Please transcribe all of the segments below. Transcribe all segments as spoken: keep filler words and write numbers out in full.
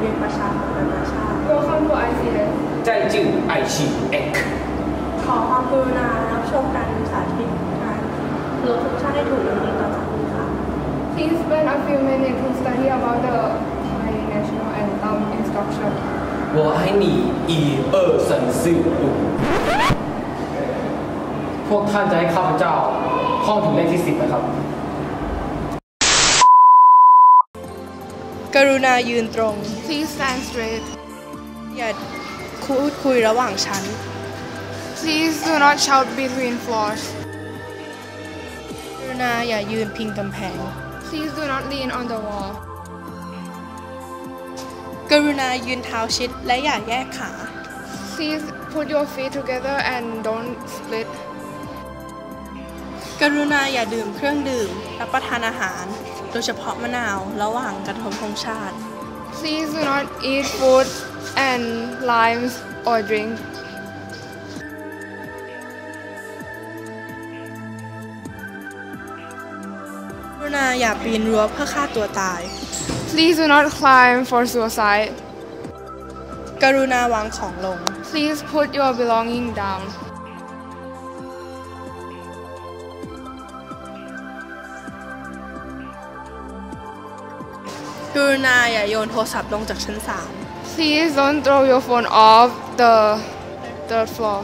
เรียนประชาคมนานาชาติ Welcome to ไอ ซี เอส在进 ไอ ซี เอ็กซ์ขอความกรุณารับชมการสาธิตการลดทุกชาติให้ถูกดังนี้ต่อจากนี้ค่ะ Please spend a few minutes to study about the Thai national anthem instruction. 我爱你一二三四五พวกท่านจะให้ข้าพเจ้าท่องถึงเลขที่สิบนะครับกรุณายืนตรง Please stand straight. อย่าพูดคุยระหว่างชั้น Please do not shout between floors. กรุณาอย่ายืนพิงกำแพง Please do not lean on the wall. กรุณายืนเท้าชิดและอย่าแยกขา Please put your feet together and don't split. กรุณาอย่าดื่มเครื่องดื่มรับประทานอาหารโดยเฉพาะมะนาวระหว่างการทำธงชาติ Please do not eat food and limes or drink. กรุณาอย่าปีนรั้วเพื่อฆ่าตัวตาย Please do not climb for suicide. กรุณาวางของลง Please put your belongings down. กรุณาอย่าโยนโทรศัพท์ลงจากชั้นสาม Please don't throw your phone off the third floor.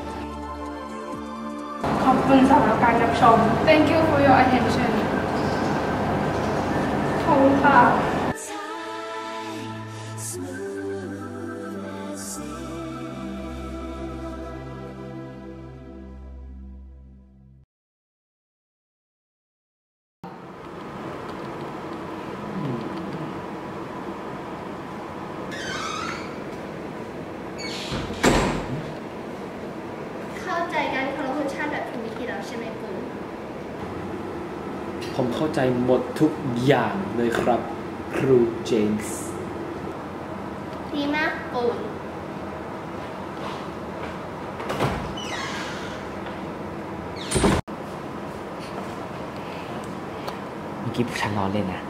ขอบคุณสำหรับการรับชม Thank you for your attention. ขอบคุณค่ะเข้าใจการเคารพธงชาติแบบถูกวิธีแล้วใช่ไหมกูผมเข้าใจหมดทุกอย่างเลยครับครูเจมส์ดีมากปูนเมื่อกี้ฉันล้อเล่นนะ